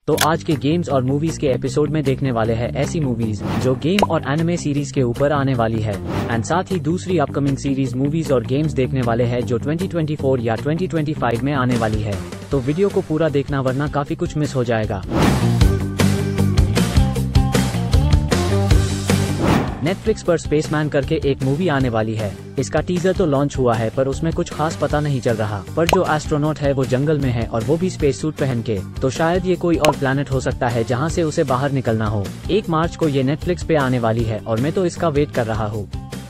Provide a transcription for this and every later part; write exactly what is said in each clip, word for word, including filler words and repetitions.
तो आज के गेम्स और मूवीज के एपिसोड में देखने वाले हैं ऐसी मूवीज जो गेम और एनिमे सीरीज के ऊपर आने वाली है, एंड साथ ही दूसरी अपकमिंग सीरीज मूवीज और गेम्स देखने वाले हैं जो ट्वेंटी ट्वेंटी फोर या ट्वेंटी ट्वेंटी फाइव में आने वाली है। तो वीडियो को पूरा देखना वरना काफी कुछ मिस हो जाएगा। नेटफ्लिक्स पर स्पेसमैन करके एक मूवी आने वाली है। इसका टीजर तो लॉन्च हुआ है पर उसमें कुछ खास पता नहीं चल रहा, पर जो एस्ट्रोनॉट है वो जंगल में है और वो भी स्पेस सूट पहन के, तो शायद ये कोई और प्लैनेट हो सकता है जहां से उसे बाहर निकलना हो। एक मार्च को ये नेटफ्लिक्स पे आने वाली है और मैं तो इसका वेट कर रहा हूँ।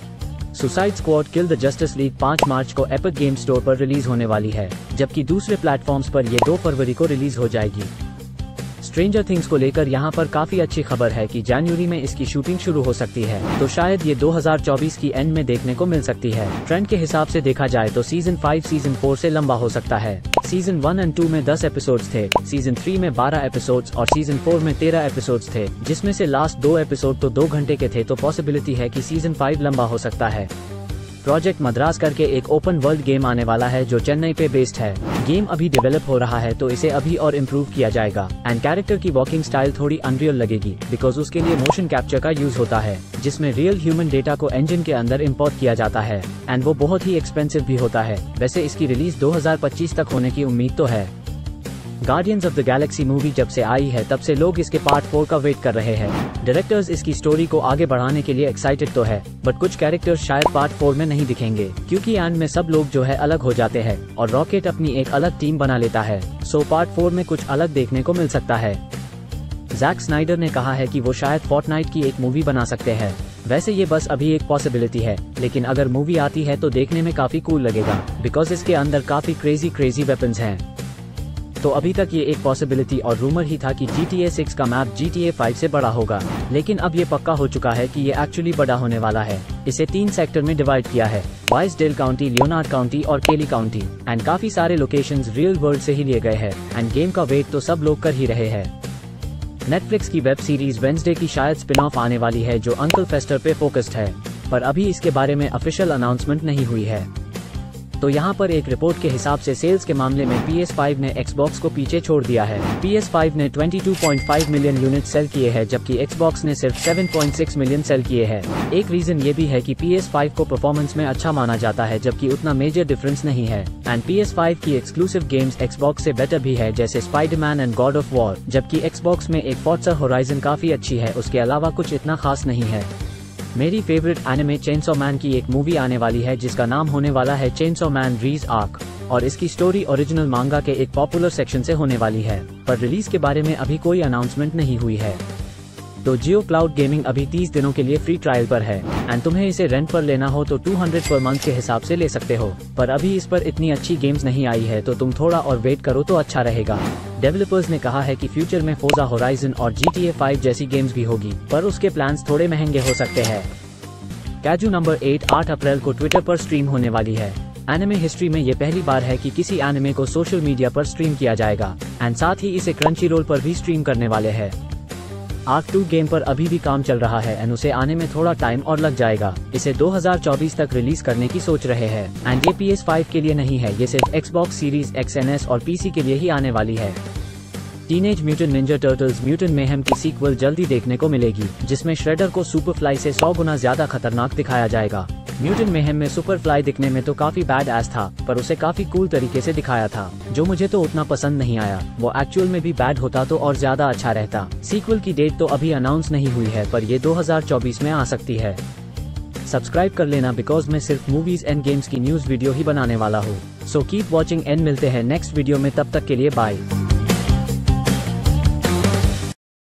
Suicide squad kill the justice league पाँच मार्च को एपिक गेम स्टोर पर रिलीज होने वाली है, जबकि दूसरे प्लेटफॉर्म्स पर ये दो फरवरी को रिलीज हो जाएगी। स्ट्रेंजर थिंग्स को लेकर यहाँ पर काफी अच्छी खबर है कि जनवरी में इसकी शूटिंग शुरू हो सकती है, तो शायद ये दो हज़ार चौबीस की एंड में देखने को मिल सकती है। ट्रेंड के हिसाब से देखा जाए तो सीजन फाइव सीजन फोर से लंबा हो सकता है। सीजन वन एंड टू में दस एपिसोड्स थे, सीजन थ्री में बारह एपिसोड्स और सीजन फोर में तेरह एपिसोड्स थे, जिसमें से लास्ट दो एपिसोड तो दो घंटे के थे, तो पॉसिबिलिटी है कि सीजन फाइव लंबा हो सकता है। प्रोजेक्ट मद्रास करके एक ओपन वर्ल्ड गेम आने वाला है जो चेन्नई पे बेस्ड है। गेम अभी डेवलप हो रहा है तो इसे अभी और इम्प्रूव किया जाएगा, एंड कैरेक्टर की वॉकिंग स्टाइल थोड़ी अनरियल लगेगी बिकॉज उसके लिए मोशन कैप्चर का यूज होता है, जिसमें रियल ह्यूमन डेटा को इंजन के अंदर इम्पोर्ट किया जाता है, एंड वो बहुत ही एक्सपेंसिव भी होता है। वैसे इसकी रिलीज दो हज़ार पच्चीस तक होने की उम्मीद तो है। Guardians of the galaxy movie जब से आई है तब से लोग इसके पार्ट फोर का वेट कर रहे हैं। डायरेक्टर्स इसकी स्टोरी को आगे बढ़ाने के लिए एक्साइटेड तो है, बट कुछ कैरेक्टर्स शायद पार्ट फोर में नहीं दिखेंगे क्योंकि एंड में सब लोग जो है अलग हो जाते हैं और रॉकेट अपनी एक अलग टीम बना लेता है। सो पार्ट फोर में कुछ अलग देखने को मिल सकता है। जैक स्नाइडर ने कहा है कि वो शायद फोर्टनाइट की एक मूवी बना सकते हैं। वैसे ये बस अभी एक पॉसिबिलिटी है, लेकिन अगर मूवी आती है तो देखने में काफी कूल लगेगा बिकॉज इसके अंदर काफी क्रेजी क्रेजी वेपन्स हैं। तो अभी तक ये एक पॉसिबिलिटी और रूमर ही था कि जी टी ए सिक्स का map G T A five से बड़ा होगा, लेकिन अब ये पक्का हो चुका है कि ये एक्चुअली बड़ा होने वाला है। इसे तीन सेक्टर में डिवाइड किया है, वाइसडेल काउंटी, लियोनार्ड काउंटी और केली काउंटी, एंड काफी सारे लोकेशंस रियल वर्ल्ड से ही लिए गए हैं, एंड गेम का वेट तो सब लोग कर ही रहे हैं। नेटफ्लिक्स की वेब सीरीज वेंसडे की शायद स्पिन ऑफ आने वाली है जो अंकल फेस्टर पे फोकस्ड है, पर अभी इसके बारे में ऑफिशियल अनाउंसमेंट नहीं हुई है। तो यहाँ पर एक रिपोर्ट के हिसाब से सेल्स के मामले में पी एस फाइव ने एक्सबॉक्स को पीछे छोड़ दिया है। पी एस फाइव ने बाईस पॉइंट पाँच मिलियन यूनिट सेल किए हैं, जबकि एक्सबॉक्स ने सिर्फ सात पॉइंट छह मिलियन सेल किए हैं। एक रीजन ये भी है कि पी एस फाइव को परफॉर्मेंस में अच्छा माना जाता है, जबकि उतना मेजर डिफरेंस नहीं है, एंड पी एस फाइव की एक्सक्लूसिव गेम्स एक्सबॉक्स से बेटर भी है, जैसे Spiderman and God of War, जबकि एक्सबॉक्स में एक फोर्जा होराइजन काफी अच्छी है, उसके अलावा कुछ इतना खास नहीं है। मेरी फेवरेट एनिमे चेनसॉ मैन की एक मूवी आने वाली है जिसका नाम होने वाला है चेनसॉ मैन रीज आर्क, और इसकी स्टोरी ओरिजिनल मांगा के एक पॉपुलर सेक्शन से होने वाली है, पर रिलीज के बारे में अभी कोई अनाउंसमेंट नहीं हुई है। तो जियो क्लाउड गेमिंग अभी तीस दिनों के लिए फ्री ट्रायल पर है, एंड तुम्हें इसे रेंट पर लेना हो तो दो सौ पर मंथ के हिसाब से ले सकते हो, पर अभी इस पर इतनी अच्छी गेम्स नहीं आई है तो तुम थोड़ा और वेट करो तो अच्छा रहेगा। डेवलपर्स ने कहा है कि फ्यूचर में फोर्जा होराइजन और जी टी ए फाइव जैसी गेम्स भी होगी, पर उसके प्लान्स थोड़े महंगे हो सकते हैं। कैजू नंबर एट आठ अप्रैल को ट्विटर पर स्ट्रीम होने वाली है। एनिमे हिस्ट्री में ये पहली बार है कि किसी एनिमे को सोशल मीडिया पर स्ट्रीम किया जाएगा, एंड साथ ही इसे क्रंची रोल पर भी स्ट्रीम करने वाले हैं। आर्क टू गेम पर अभी भी काम चल रहा है, एंड उसे आने में थोड़ा टाइम और लग जाएगा। इसे दो हज़ार चौबीस तक रिलीज करने की सोच रहे हैं, एंड ये पी एस फाइव के लिए नहीं है, ये सिर्फ Xbox series X and S और पी सी के लिए ही आने वाली है। Teenage mutant ninja turtles mutant mayhem की सीक्वल जल्दी देखने को मिलेगी, जिसमें श्रेडर को सुपरफ्लाई से सौ गुना ज्यादा खतरनाक दिखाया जाएगा। म्यूटेंट मेहम में सुपरफ्लाई दिखने में तो काफी बैड एस था, पर उसे काफी कूल तरीके से दिखाया था, जो मुझे तो उतना पसंद नहीं आया। वो एक्चुअल में भी बैड होता तो और ज्यादा अच्छा रहता। सीक्वल की डेट तो अभी अनाउंस नहीं हुई है, पर ये दो हज़ार चौबीस में आ सकती है। सब्सक्राइब कर लेना बिकॉज मैं सिर्फ मूवीज एंड गेम्स की न्यूज वीडियो ही बनाने वाला हूँ। सो कीप वॉचिंग एंड मिलते हैं नेक्स्ट वीडियो में, तब तक के लिए बाय।